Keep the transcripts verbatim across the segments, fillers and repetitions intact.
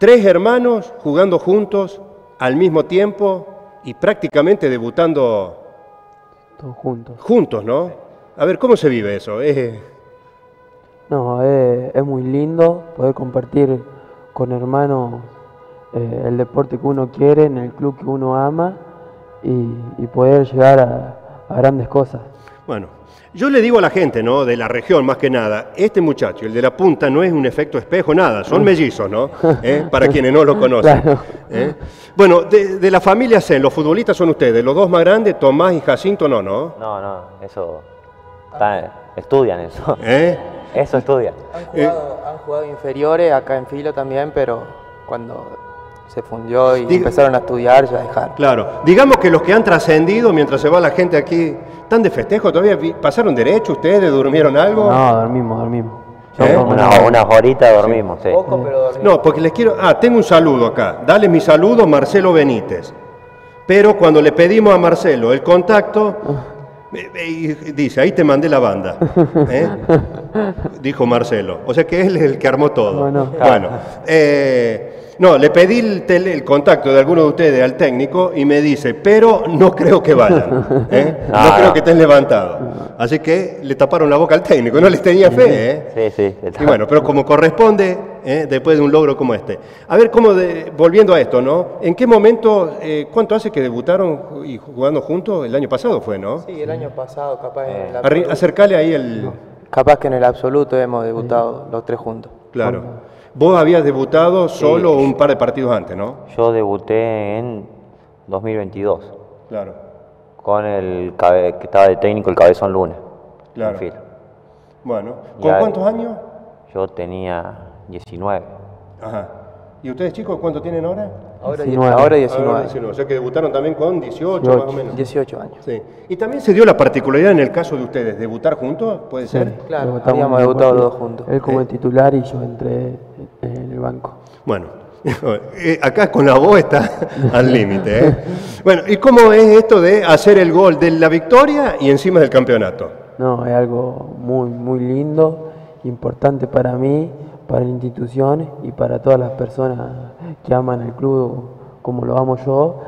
Tres hermanos jugando juntos al mismo tiempo y prácticamente debutando Todos juntos. juntos, ¿no? A ver, ¿cómo se vive eso? Es... No, es, es muy lindo poder compartir con hermanos eh, el deporte que uno quiere, en el club que uno ama y, y poder llegar a, a grandes cosas. Bueno, yo le digo a la gente, ¿no?, de la región más que nada, este muchacho, el de la punta, no es un efecto espejo, nada, son mellizos, ¿no? ¿Eh? Para quienes no lo conocen. Claro. ¿Eh? Bueno, de, de la familia Sen, los futbolistas son ustedes, los dos más grandes, Tomás y Jacinto, no, ¿no? No, no, eso, está- estudian eso. ¿Eh? Eso estudian. Han jugado, han jugado inferiores acá en Filo también, pero cuando se fundió y Diga- empezaron a estudiar ya dejaron. Claro, digamos que los que han trascendido mientras se va la gente aquí, ¿están de festejo todavía? Vi- ¿Pasaron derecho ustedes? ¿Durmieron algo? No, dormimos, dormimos. ¿Eh? Somos Una, una- unas horitas dormimos, sí. Poco, pero dormimos. No, porque les quiero... Ah, tengo un saludo acá. Dale mi saludo, Marcelo Benítez. Pero cuando le pedimos a Marcelo el contacto, eh, eh, dice, ahí te mandé la banda. ¿Eh? Dijo Marcelo. O sea que él es el que armó todo. Bueno. Bueno, eh, no, le pedí el, tele- el contacto de alguno de ustedes al técnico y me dice, pero no creo que vayan. ¿Eh? No, No, creo no. que estén levantados. Así que le taparon la boca al técnico. No les tenía fe, ¿eh? Sí, sí. Y bueno, pero como corresponde, ¿eh?, después de un logro como este. A ver, cómo de- volviendo a esto, ¿no? ¿En qué momento, eh, cuánto hace que debutaron y jugando juntos? El año pasado fue, ¿no? Sí, el año pasado capaz en el Arri- absoluto, acercale ahí el... capaz que en el absoluto hemos debutado los tres juntos. Claro. Vos habías debutado solo un par de partidos antes, ¿no? Yo debuté en dos mil veintidós Claro, con el cabe- que estaba de técnico el Cabezón Luna. Claro. en Filo. bueno. ¿Con Ya- cuántos años? Yo tenía diecinueve. Ajá. ¿Y ustedes, chicos, cuánto tienen ahora? Ahora, diecinueve. ahora Ahora diecinueve. diecinueve. O sea que debutaron también con dieciocho, más o menos. dieciocho años. Sí. ¿Y también se dio la particularidad en el caso de ustedes, debutar juntos? ¿Puede ser? Claro, Debutamos habíamos en el debutado los partido. dos juntos. Él como el titular y yo entré en el banco. Bueno, eh, acá con la voz está al límite, ¿eh? Bueno, ¿y cómo es esto de hacer el gol de la victoria y encima del campeonato? No, es algo muy, muy lindo, importante para mí, para la institución y para todas las personas que aman el club como lo amo yo.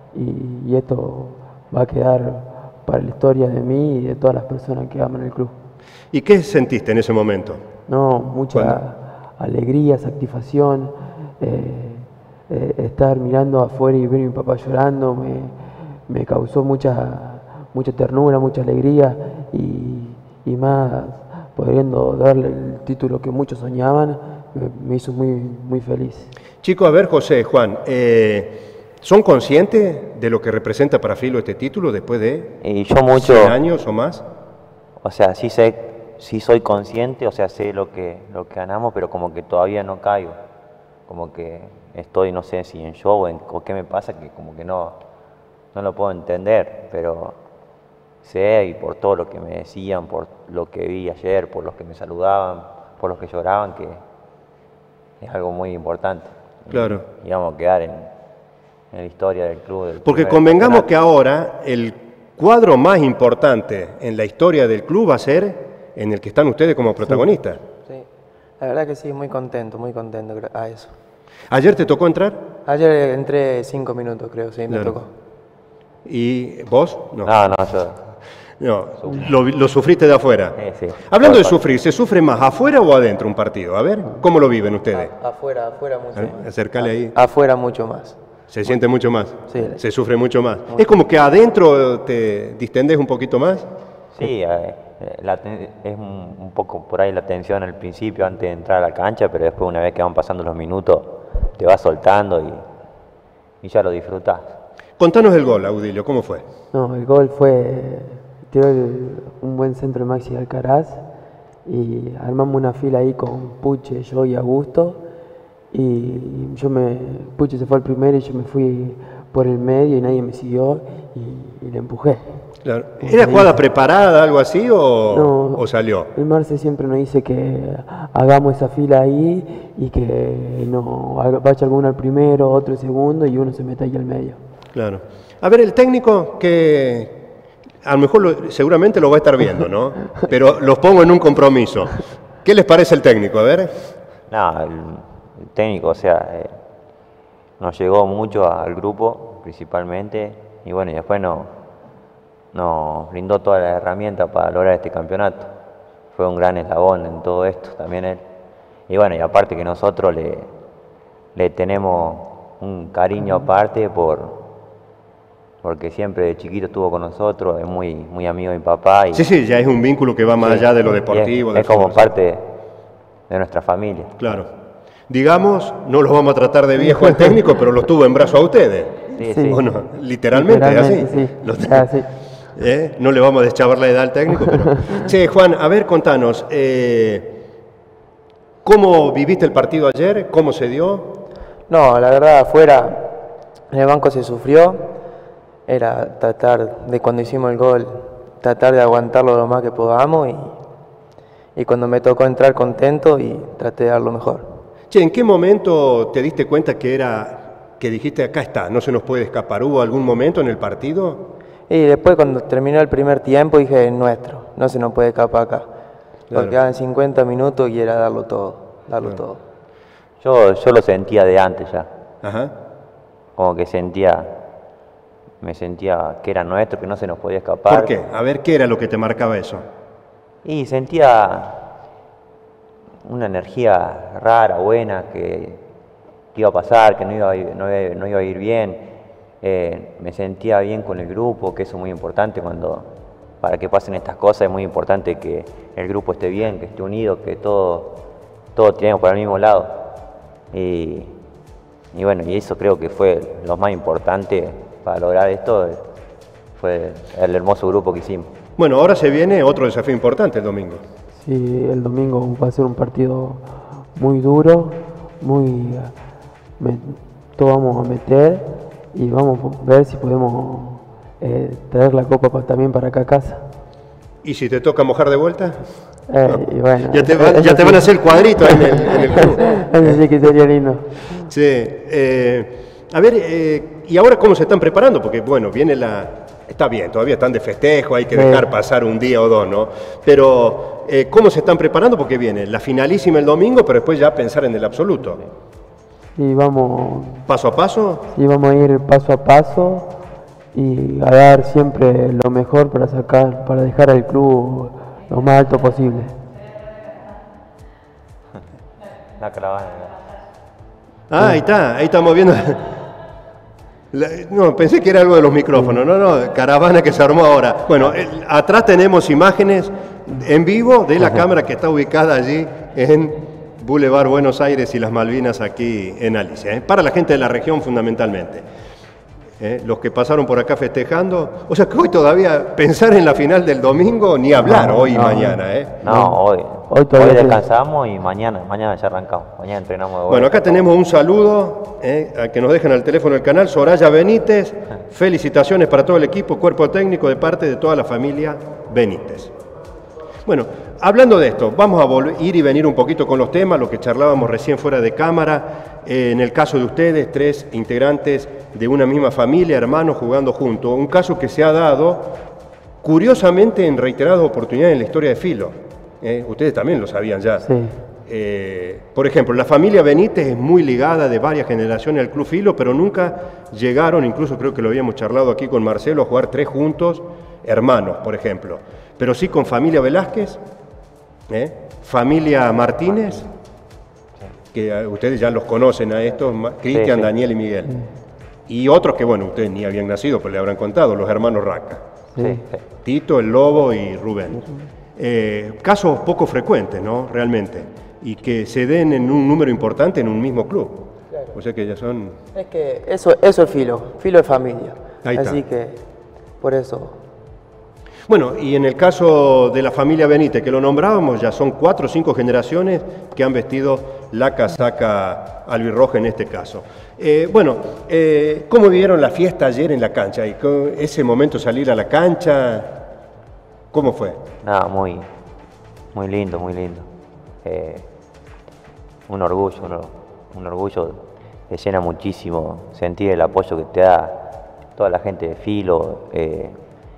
Y, y esto va a quedar para la historia de mí y de todas las personas que aman el club. ¿Y qué sentiste en ese momento? No, mucha ¿Cuándo? alegría, satisfacción, eh, eh, estar mirando afuera y ver a mi papá llorando me, me causó mucha, mucha ternura, mucha alegría y, y más pudiendo darle el título que muchos soñaban, me, me hizo muy, muy feliz. Chicos, a ver, José, Juan, eh, ¿son conscientes de lo que representa para Filo este título después de Y yo mucho, cien años o más? o sea, sí sé, sí soy consciente, o sea, sé lo que, lo que ganamos, pero como que todavía no caigo. Como que estoy, no sé si en show o, en, o qué me pasa, que como que no, no lo puedo entender, pero sé y por todo lo que me decían, por lo que vi ayer, por los que me saludaban, por los que lloraban, que es algo muy importante. Claro. Y vamos a quedar en, en la historia del club. Del Porque primer convengamos campeonato. que ahora el cuadro más importante en la historia del club va a ser en el que están ustedes como protagonistas. Sí, la verdad que sí, muy contento, muy contento gra- a eso. ¿Ayer te tocó entrar? Ayer entré cinco minutos, creo, sí, me Claro. tocó. ¿Y vos? No. No, no, yo. No, lo, lo sufriste de afuera. Sí, sí. Hablando de Por- sufrir, ¿se sufre más afuera o adentro un partido? A ver, ¿cómo lo viven ustedes? A- afuera, afuera mucho Eh, más. Acercale ahí. Afuera mucho más. ¿Se siente mucho más? Sí. ¿Se sufre mucho más? ¿Es como que adentro te distendés un poquito más? Sí, eh, la ten- es un, un poco por ahí la tensión al principio antes de entrar a la cancha, pero después una vez que van pasando los minutos te vas soltando y, y ya lo disfrutás. Contanos el gol, Audilio, ¿cómo fue? No, el gol fue, tiró el- un buen centro de Maxi Alcaraz y armamos una fila ahí con Puche, yo y Augusto y yo me, Puche se fue al primero y yo me fui por el medio y nadie me siguió y, y le empujé. Claro. ¿Era jugada preparada, algo así, o, No. o salió? El Marce siempre nos dice que hagamos esa fila ahí y que no haga- vaya alguno al primero, otro al segundo y uno se meta ahí al medio. Claro. A ver, el técnico que a lo mejor lo- seguramente lo va a estar viendo, ¿no? Pero los pongo en un compromiso. ¿Qué les parece el técnico? A ver. No, el, el técnico, o sea, eh, nos llegó mucho al grupo principalmente y bueno, y después nos, nos brindó todas las herramientas para lograr este campeonato. Fue un gran eslabón en todo esto también él. Y bueno, y aparte que nosotros le, le tenemos un cariño aparte por... porque siempre de chiquito estuvo con nosotros, es muy, muy amigo de mi papá. Y, sí, sí, ya es un vínculo que va más sí, allá de lo deportivo. Es, es como parte de nuestra familia. Claro. Digamos, no los vamos a tratar de viejo al técnico, pero los tuvo en brazo a ustedes. Sí, sí. Bueno, literalmente, Literalmente, así. sí. Los- Ah, sí. ¿Eh? No le vamos a deschavar la edad al técnico, pero... Che, Juan, a ver, contanos, eh, ¿cómo viviste el partido ayer? ¿Cómo se dio? No, la verdad, afuera en el banco se sufrió. Era tratar de, cuando hicimos el gol, tratar de aguantarlo lo más que podamos y, y cuando me tocó entrar contento y traté de dar lo mejor. Che, ¿en qué momento te diste cuenta que era, que dijiste, acá está, no se nos puede escapar? ¿Hubo algún momento en el partido? Y después cuando terminó el primer tiempo dije, es nuestro, no se nos puede escapar acá. Claro. Porque quedaban cincuenta minutos y era darlo todo, darlo Claro. todo. Yo, yo lo sentía de antes ya, Ajá. como que sentía, me sentía que era nuestro, que no se nos podía escapar. ¿Por qué? A ver, ¿qué era lo que te marcaba eso? Y sentía una energía rara, buena, que, que iba a pasar, que no iba a ir, no iba, no iba a ir bien. Eh, me sentía bien con el grupo, que eso es muy importante cuando, para que pasen estas cosas, es muy importante que el grupo esté bien, que esté unido, que todos todo tiremos para el mismo lado. Y, y bueno, y eso creo que fue lo más importante para lograr esto, fue el hermoso grupo que hicimos. Bueno, ahora se viene otro desafío importante el domingo. Sí, el domingo va a ser un partido muy duro, muy me- todos vamos a meter y vamos a ver si podemos eh, traer la copa pa- también para acá a casa. ¿Y si te toca mojar de vuelta? Eh, y bueno, Ya te, eso- va- eso ya te sí. van a hacer cuadrito en el, en el club. Eso sí que sería lindo. Sí, eh, a ver, eh, ¿y ahora cómo se están preparando? Porque, bueno, viene la... Está bien, todavía están de festejo, hay que Sí. dejar pasar un día o dos, ¿no? Pero, eh, ¿cómo se están preparando? Porque viene la finalísima el domingo, pero después ya pensar en el absoluto. Y vamos, Paso a paso. y vamos a ir paso a paso y a dar siempre lo mejor para sacar, para dejar al club lo más alto posible. La caravana. Ah, ahí está, ahí estamos viendo. La- no, pensé que era algo de los micrófonos. No, no, caravana que se armó ahora. Bueno, el- atrás tenemos imágenes en vivo de la cámara que está ubicada allí en Boulevard Buenos Aires y las Malvinas aquí en Alicia, ¿eh? Para la gente de la región fundamentalmente. ¿Eh? Los que pasaron por acá festejando. O sea que hoy todavía pensar en la final del domingo, ni hablar No, hoy y no. mañana. ¿eh? No, hoy, Hoy hoy, todavía descansamos y mañana, mañana ya arrancamos. Mañana entrenamos de vuelta. Bueno, acá tenemos un saludo ¿eh? a que nos dejan al teléfono del canal, Soraya Benítez. Felicitaciones para todo el equipo, cuerpo técnico de parte de toda la familia Benítez. Bueno, hablando de esto, vamos a volver, ir y venir un poquito con los temas, lo que charlábamos recién fuera de cámara. Eh, en el caso de ustedes, tres integrantes de una misma familia, hermanos jugando juntos. Un caso que se ha dado, curiosamente, en reiteradas oportunidades en la historia de Filo. ¿eh? Ustedes también lo sabían ya. Sí. Eh, por ejemplo, la familia Benítez es muy ligada de varias generaciones al Club Filo, pero nunca llegaron, incluso creo que lo habíamos charlado aquí con Marcelo, a jugar tres juntos, hermanos, por ejemplo. Pero sí con familia Velázquez, ¿eh? familia Martínez, que eh, ustedes ya los conocen a estos, Ma- Cristian, sí. Daniel y Miguel. Y otros que, bueno, ustedes ni habían nacido, pero le habrán contado, los hermanos Raca. Sí, sí. Tito, el Lobo y Rubén. Eh, casos poco frecuentes, ¿no? Realmente. Y que se den en un número importante en un mismo club. Claro. O sea que ya son... Es que eso, eso es Filo, Filo es familia. Ahí está. Así que por eso. Bueno, y en el caso de la familia Benítez, que lo nombrábamos, ya son cuatro o cinco generaciones que han vestido la casaca albirroja en este caso. Eh, bueno, eh, ¿cómo vivieron la fiesta ayer en la cancha? Y co- ese momento salir a la cancha, ¿cómo fue? Nada, muy, muy lindo, muy lindo. Eh, un orgullo, un, or- un orgullo, te llena muchísimo sentir el apoyo que te da toda la gente de Filo, eh,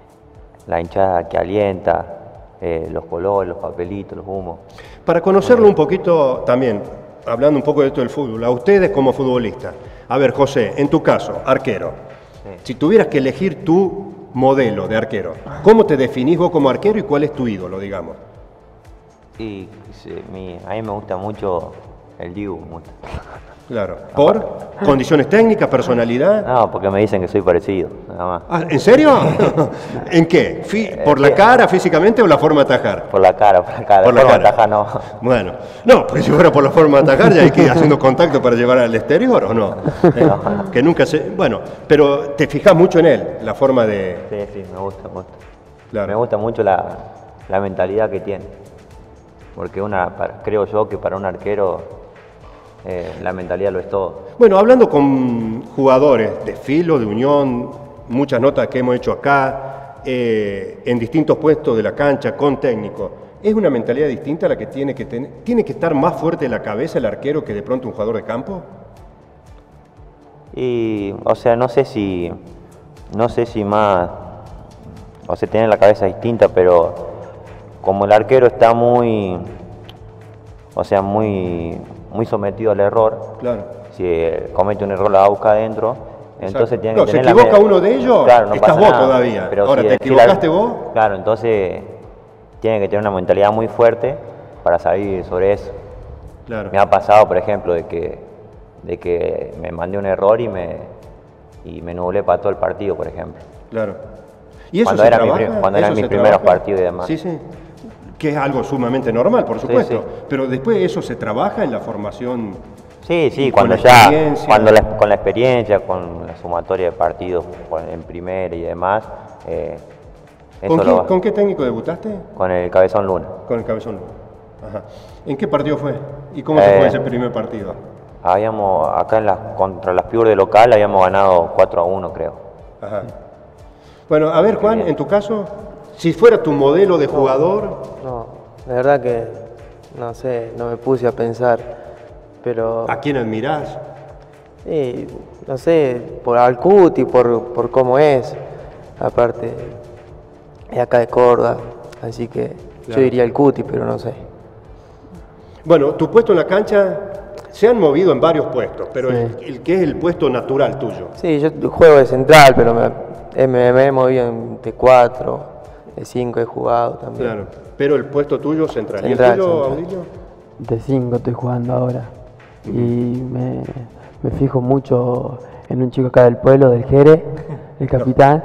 la hinchada que alienta, eh, los colores, los papelitos, los humos. Para conocerlo un poquito también, hablando un poco de esto del fútbol, a ustedes como futbolistas, A ver, José, en tu caso, arquero, Sí. si tuvieras que elegir tu modelo de arquero, ¿cómo te definís vos como arquero y cuál es tu ídolo, digamos? Y sí, mi- a mí me gusta mucho el Dibu. me gusta. Claro. ¿Por? ¿Condiciones técnicas, personalidad? No, porque me dicen que soy parecido, nada más. Ah, ¿en serio? ¿En qué? Fi- ¿Por la cara, físicamente, o la forma de atajar? Por la cara, por la cara. Por la forma cara. de atajar, no. Bueno, no, porque si fuera por la forma de atajar ya hay que ir haciendo contacto para llevar al exterior, ¿o no? Eh, que nunca se... Bueno, pero te fijas mucho en él, la forma de... Sí, sí, me gusta, me gusta. Claro. Me gusta mucho la, la mentalidad que tiene. Porque una, para- creo yo que para un arquero eh, la mentalidad lo es todo. Bueno, hablando con jugadores de Filo, de Unión, muchas notas que hemos hecho acá, eh, en distintos puestos de la cancha, con técnico, ¿es una mentalidad distinta a la que tiene que tener? ¿Tiene que estar más fuerte la cabeza el arquero que de pronto un jugador de campo? Y, o sea, no sé si, no sé si más, o sea, tiene la cabeza distinta, pero como el arquero está muy, o sea, muy, muy sometido al error, Claro. si eh, comete un error la va a buscar adentro, entonces Exacto. tiene No, que se tener equivoca la me- uno de ellos, Claro, no estás pasa vos nada, todavía. pero Ahora, si ¿te el- si la- equivocaste vos? Claro, entonces tiene que tener una mentalidad muy fuerte para salir sobre eso. Claro. Me ha pasado, por ejemplo, de que, de que me mandé un error y me, y me nublé para todo el partido, por ejemplo. Claro. ¿Y eso Cuando se era mi trabaja? prim- cuando ¿Eso eran mis se primeros trabaja? partidos y demás. Sí, sí. Que es algo sumamente normal, por supuesto. sí. Pero después eso se trabaja en la formación. Sí, sí, Y cuando con la ya, experiencia. cuando la- con la experiencia, con la sumatoria de partidos con- en primera y demás, eh, eso ¿Con, lo qué, va- ¿Con qué técnico debutaste? con el Cabezón Luna. Con el Cabezón Luna. Ajá. ¿En qué partido fue? ¿Y cómo te Eh, fue ese primer partido? Habíamos, acá en la, contra las Pure de local habíamos ganado cuatro a uno, creo. Ajá. Bueno, a ver, Juan, en tu caso, si fuera tu modelo de jugador, No, la verdad que no sé, no me puse a pensar, pero ¿a quién admirás? sí, no sé, por Alcuti, por, por cómo es, aparte es acá de Córdoba, así que Claro. yo diría el Cuti, pero no sé. Bueno, tu puesto en la cancha se han movido en varios puestos, pero Sí. el, el que es el puesto natural tuyo. Sí, yo juego de central, pero me, eh, me, me he movido en de cuatro, de cinco he jugado también. Claro. Pero el puesto tuyo central. ¿Y el Central, tuyo, central. Audilio? De cinco estoy jugando ahora. Y me, me fijo mucho en un chico acá del pueblo, del Jere, el capitán.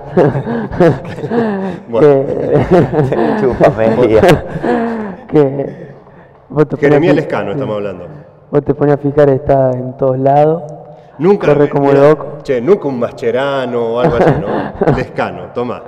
que, Chupa media. que vos te pones a Jeremías fi- Lescano estamos hablando. Vos te pones a fijar, está en todos lados. Nunca, Corre como mira, loco. Che, nunca un Mascherano o algo así, ¿no? Lescano, toma.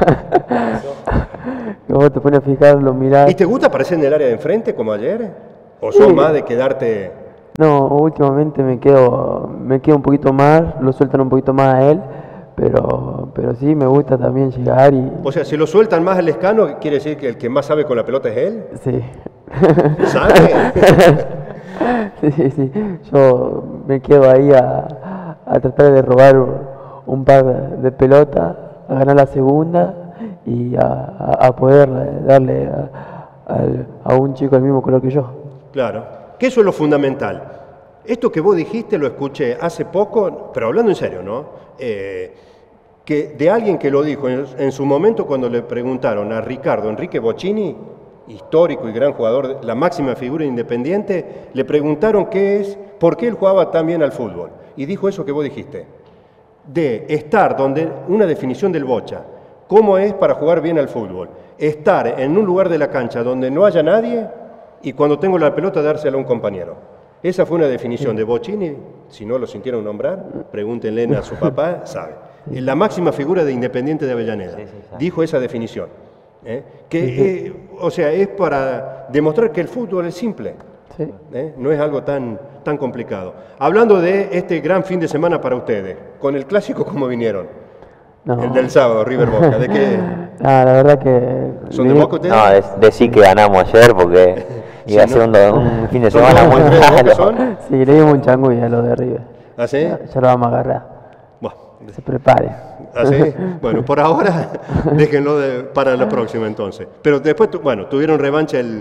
Que vos te pones a fijar, lo mirás. ¿Y te gusta aparecer en el área de enfrente como ayer? ¿O sos Sí. más de quedarte...? No, últimamente me quedo, me quedo un poquito más, lo sueltan un poquito más a él, pero, pero sí me gusta también llegar y O sea, si lo sueltan más al Lescano, ¿quiere decir que el que más sabe con la pelota es él? sí. ¿Sabe? Sí, sí, sí. Yo me quedo ahí a, a tratar de robar un, un par de, de pelotas, a ganar la segunda y a, a- a poder darle a, al- a un chico del mismo color que yo. Claro, que eso es lo fundamental. Esto que vos dijiste lo escuché hace poco, pero hablando en serio, ¿no? Eh, que de alguien que lo dijo en, en su momento cuando le preguntaron a Ricardo Enrique Bocchini, histórico y gran jugador, la máxima figura independiente, le preguntaron qué es, por qué él jugaba tan bien al fútbol. Y dijo eso que vos dijiste, de estar donde, una definición del Bocha, cómo es para jugar bien al fútbol, estar en un lugar de la cancha donde no haya nadie y cuando tengo la pelota dársela a un compañero. Esa fue una definición de Bocchini, si no lo sintieron nombrar, pregúntenle a su papá, sabe. La máxima figura de Independiente de Avellaneda, Sí, sí, sabe. dijo esa definición. ¿eh? Que, eh, o sea, es para demostrar que el fútbol es simple. Sí. ¿eh? No es algo tan, tan complicado. Hablando de este gran fin de semana para ustedes, con el clásico, ¿cómo vinieron? No. El del sábado, River Boca. ¿De qué? Ah, la verdad que... ¿Son de le- Boca ustedes? No, de- decir que ganamos ayer porque iba a Sí, ser un, ¿no? un fin de ¿Son semana de muy Boca ustedes? ¿De Boca malo. son? Sí, le dimos un changüí a los de River. ¿Ah, sí? Ya, ya lo vamos a agarrar. Bueno, Se prepare. ¿ah, sí? Bueno, por ahora déjenlo de- para la próxima entonces. Pero después, tu- bueno, tuvieron revancha el,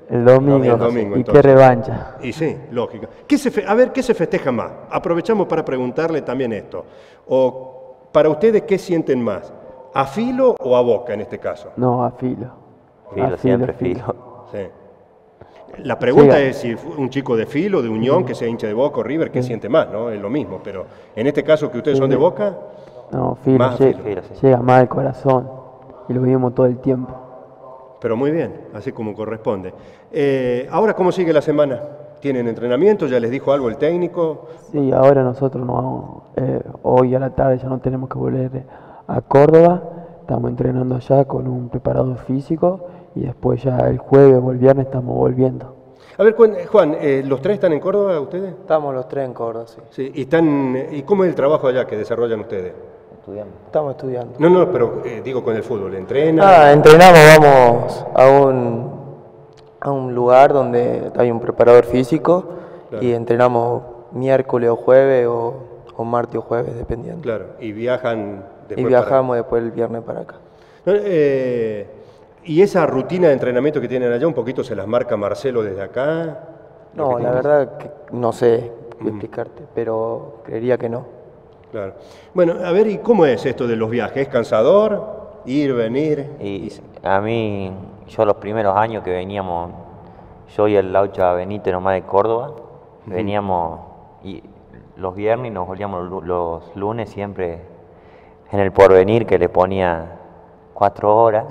El domingo. El domingo, y entonces. qué revancha. Y sí, lógico. ¿Qué se fe- a ver, ¿qué se festeja más? Aprovechamos para preguntarle también esto. O para ustedes, ¿qué sienten más? ¿A Filo o a Boca en este caso? No, a filo. Filo, A siempre filo. Sí. La pregunta Llega. es si fue un chico de Filo, de Unión, que sea hincha de Boca o River, ¿qué siente más? ¿No? Es lo mismo, pero en este caso que ustedes son de Boca, No, filo, Más llega, filo, sí. llega más al corazón. Y lo vivimos todo el tiempo. pero muy bien, así como corresponde. Eh, ahora, ¿cómo sigue la semana? ¿Tienen entrenamiento? ¿Ya les dijo algo el técnico? Sí, ahora nosotros no vamos, eh, hoy a la tarde ya no tenemos que volver a Córdoba. Estamos entrenando allá con un preparador físico y después ya el jueves o el viernes estamos volviendo. A ver, cuen- Juan, eh, ¿los tres están en Córdoba ustedes? Estamos los tres en Córdoba, sí. Sí, y, están, ¿y cómo es el trabajo allá que desarrollan ustedes? Estudiando. Estamos estudiando. No, no, pero eh, digo con el fútbol, ¿entrenan? Ah, entrenamos, vamos a un, a un lugar donde hay un preparador físico Claro. y entrenamos miércoles o jueves o, o martes o jueves, dependiendo. Claro, y viajan después y para- viajamos después el viernes para acá. No, eh, ¿Y esa rutina de entrenamiento que tienen allá un poquito se las marca Marcelo desde acá? Lo No, que la tienen- verdad que no sé explicarte, pero creería que no. Claro. Bueno, a ver, ¿y cómo es esto de los viajes? ¿Es cansador? ¿Ir, venir? Y a mí, yo los primeros años que veníamos, yo y el Laucha Benítez nomás de Córdoba, veníamos y los viernes y nos volvíamos los lu- los lunes siempre en el Porvenir que le ponía cuatro horas.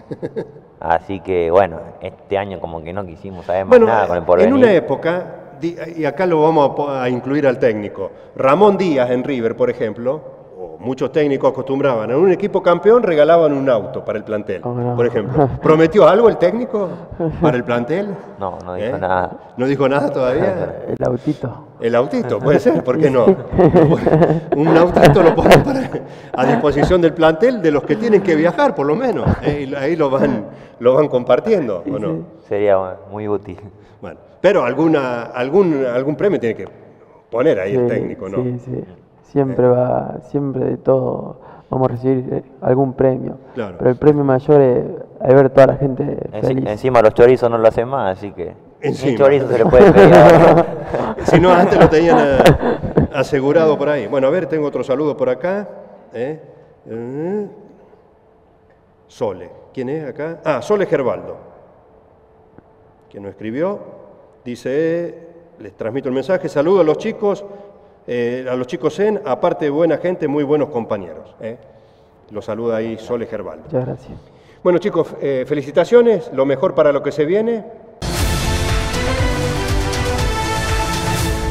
Así que bueno, este año como que no quisimos saber más Bueno, nada con el en Porvenir. una época, di- y acá lo vamos a po- a incluir al técnico, Ramón Díaz en River, por ejemplo, o muchos técnicos acostumbraban, en un equipo campeón regalaban un auto para el plantel, Oh, no. por ejemplo. ¿Prometió algo el técnico para el plantel? No, no dijo ¿Eh? nada. ¿No dijo nada todavía? El autito. El autito, puede ser, ¿por qué no? Un autito lo ponen para- a disposición del plantel de los que tienen que viajar, por lo menos. ¿eh? Y ahí lo van, lo van compartiendo, ¿o no? Sería muy útil. Bueno, pero alguna, algún, algún premio tiene que poner ahí el Sí, técnico, ¿no? Sí, sí. Siempre va, siempre de todo vamos a recibir eh, algún premio. Claro. Pero el premio mayor es, es ver toda la gente Enci- feliz. encima los chorizos no lo hacen más, así que Encima. ni chorizo se le puede pedir ahora. Si no, antes lo tenían eh, asegurado por ahí. Bueno, a ver, tengo otro saludo por acá. ¿eh? Eh, Sole. ¿Quién es acá? Ah, Sole Gerbaldo. Quien nos escribió. Dice, les transmito el mensaje. Saludo a los chicos, eh, a los chicos en, aparte de buena gente, muy buenos compañeros. ¿eh? Lo saluda ahí Sole Gerbaldo. Muchas gracias. Bueno chicos, eh, felicitaciones, lo mejor para lo que se viene.